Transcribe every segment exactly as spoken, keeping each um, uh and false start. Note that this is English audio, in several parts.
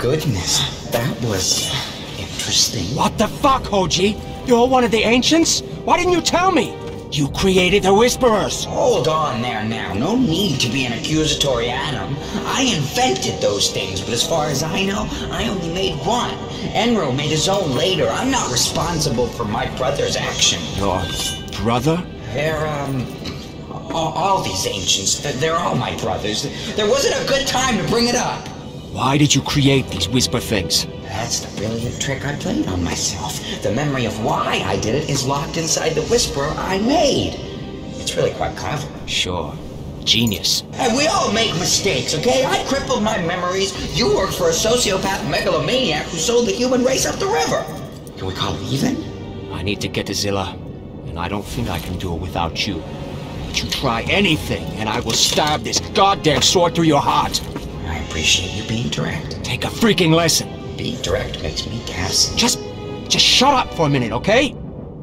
goodness. That was interesting. What the fuck, Hoji? You're one of the ancients? Why didn't you tell me? You created the Whisperers. Hold on there now. No need to be an accusatory, Adam. I invented those things, but as far as I know, I only made one. Enro made his own later. I'm not responsible for my brother's action. Your brother? They're, um... All, all these ancients, they're, they're all my brothers. There wasn't a good time to bring it up. Why did you create these Whisper things? That's the brilliant trick I played on myself. The memory of why I did it is locked inside the Whisperer I made. It's really quite clever. Sure. Genius. Hey, we all make mistakes, okay? I crippled my memories. You worked for a sociopath megalomaniac who sold the human race up the river. Can we call it even? I need to get to Zilla, and I don't think I can do it without you. But you try anything, and I will stab this goddamn sword through your heart. I appreciate you being direct. Take a freaking lesson. Being direct makes me gas. Just... just shut up for a minute, okay?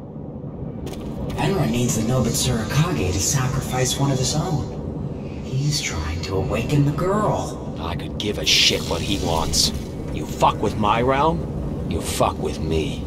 Enra needs the Nobitsura Kage to sacrifice one of his own. He's trying to awaken the girl. I could give a shit what he wants. You fuck with my realm, you fuck with me.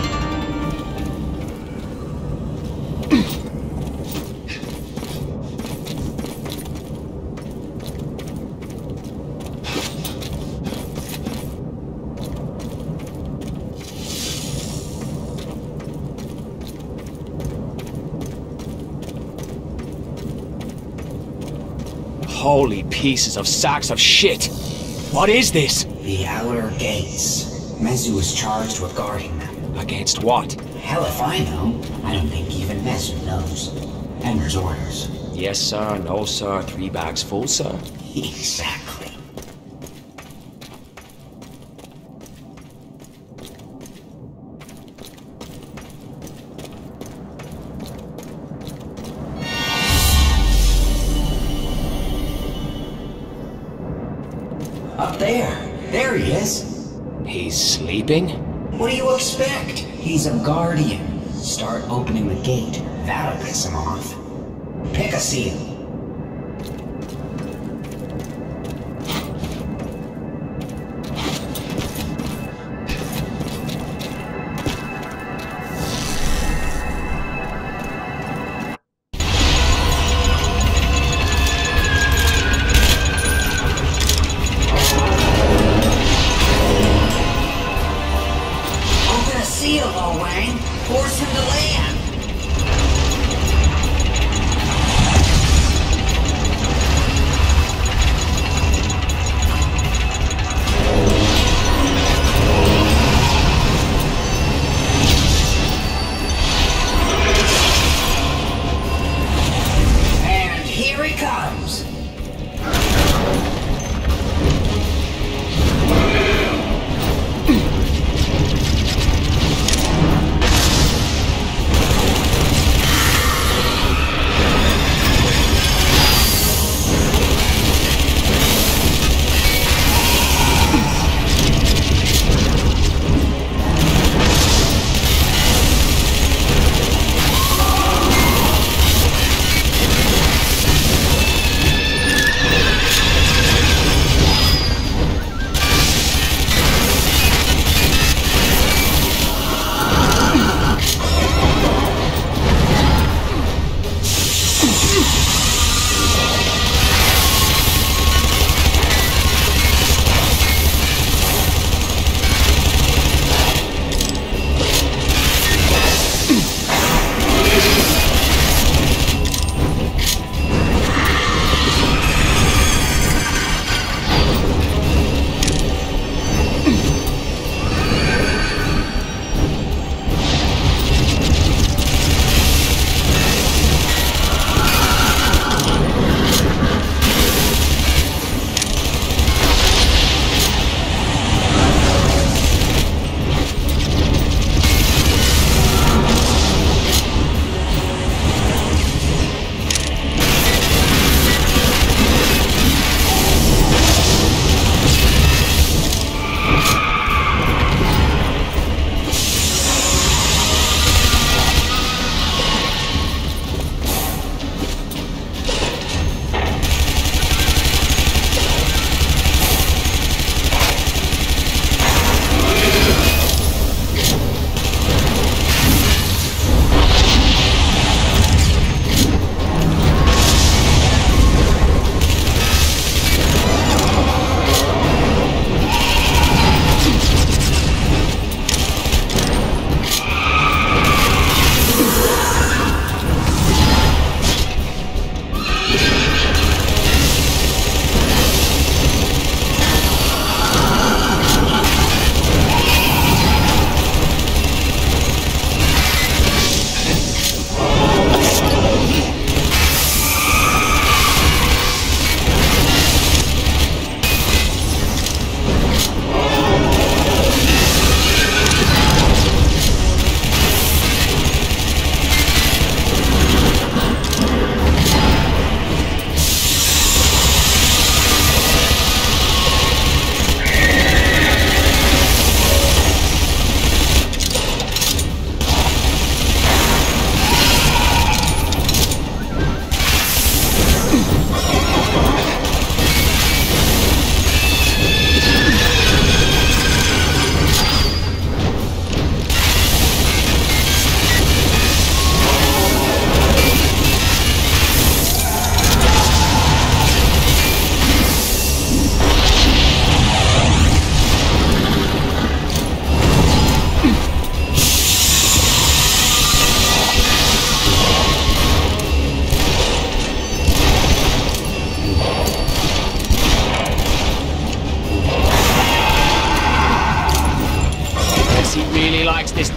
Holy pieces of sacks of shit! What is this? The Outer Gates. Mezu is charged with guarding them. Against what? Hell if I know. I don't think even Mezu knows. Enra's orders. Yes, sir. No, sir. Three bags full, sir. Exactly. Up there. There he is. He's sleeping? What do you expect? He's a guardian. Start opening the gate. That'll piss him off. Pick a seal. Force him to land!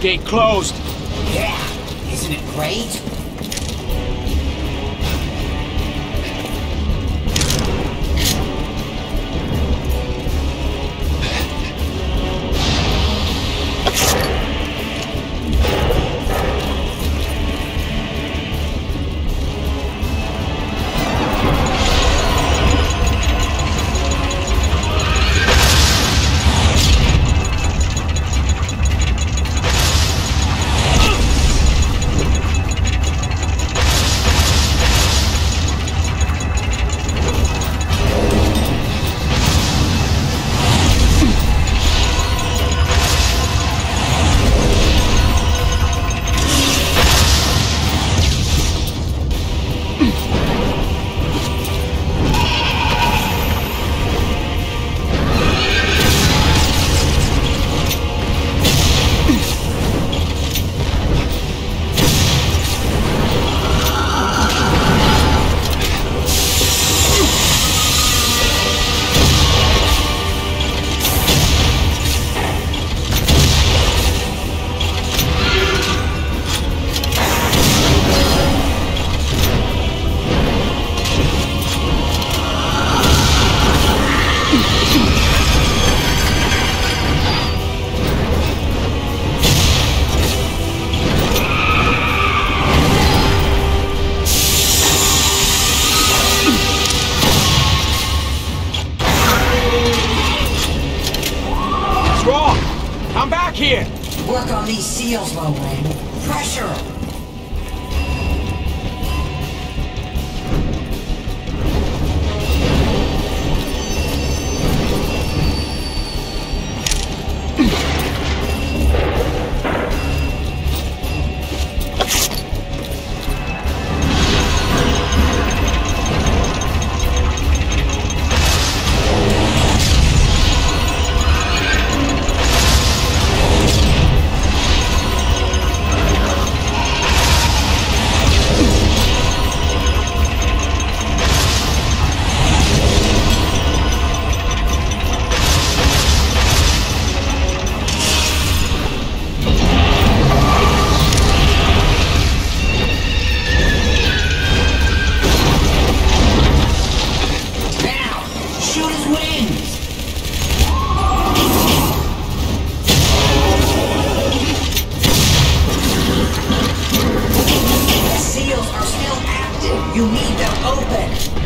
gate closed. Yeah, isn't it great? I'm back here! Work on these seals, Lowen. Pressure 'em. You need them open!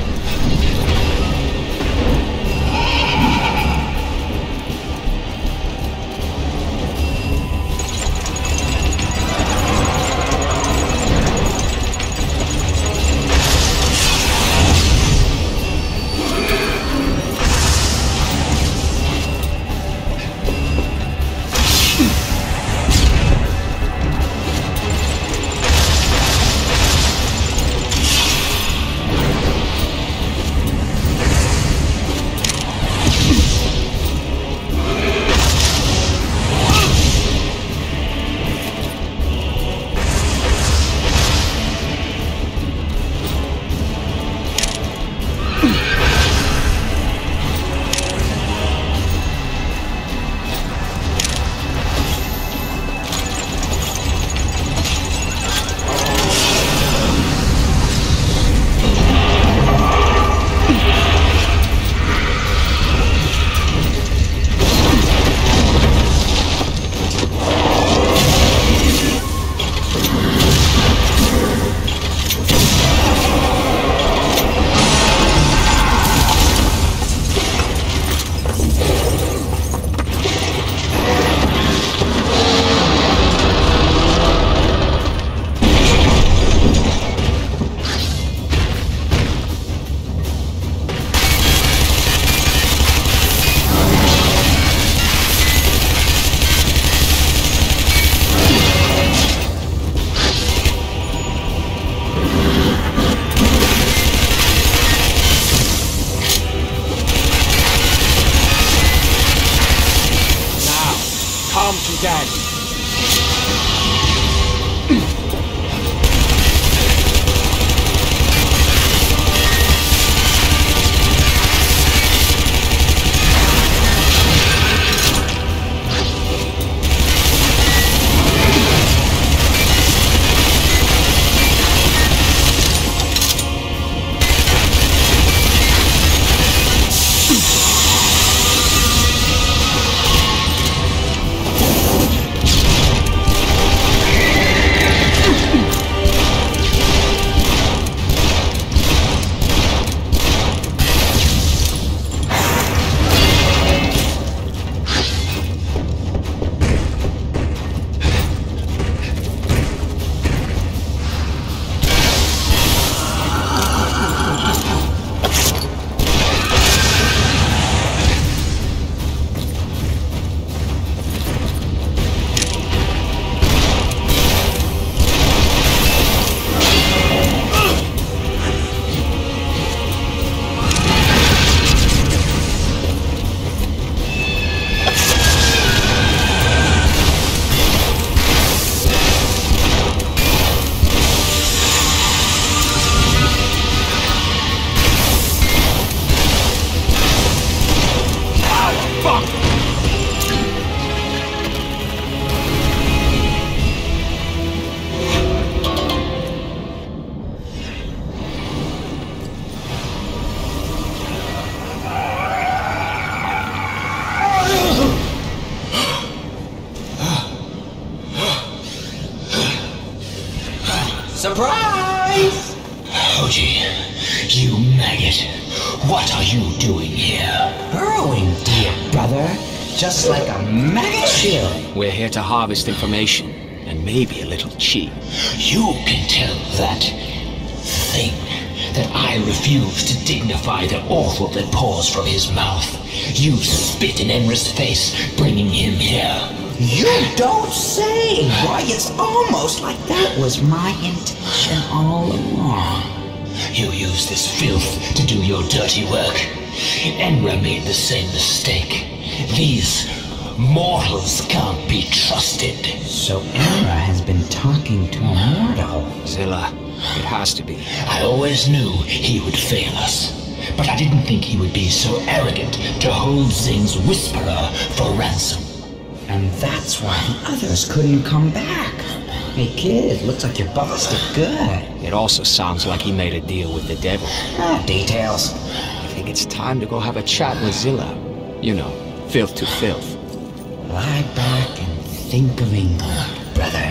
Georgie, you maggot, what are you doing here? Burrowing, dear brother. Just like a maggot shield. We're here to harvest information, and maybe a little chi. You can tell that thing that I refuse to dignify the offal that pours from his mouth. You spit in Emra's face, bringing him here. You don't say! Why, it's almost like that was my intention all along. You use this filth to do your dirty work. Emra made the same mistake. These mortals can't be trusted. So Emra has been talking to a mortal. Zilla, it has to be. I always knew he would fail us. But I didn't think he would be so arrogant to hold Zing's Whisperer for ransom. And that's why the others couldn't come back. Hey kid, looks like you're busted good. It also sounds like he made a deal with the devil. Ah, details. I think it's time to go have a chat with Zilla. You know, filth to filth. Lie back and think of England, brother.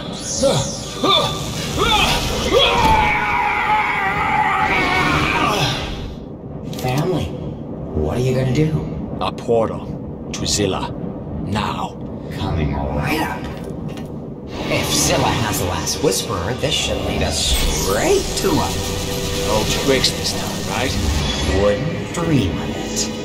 Family, what are you gonna do? A portal to Zilla. Now. Coming right up. If Zilla has the last whisperer, this should lead us straight to him. No tricks this time, right? Wouldn't dream of it.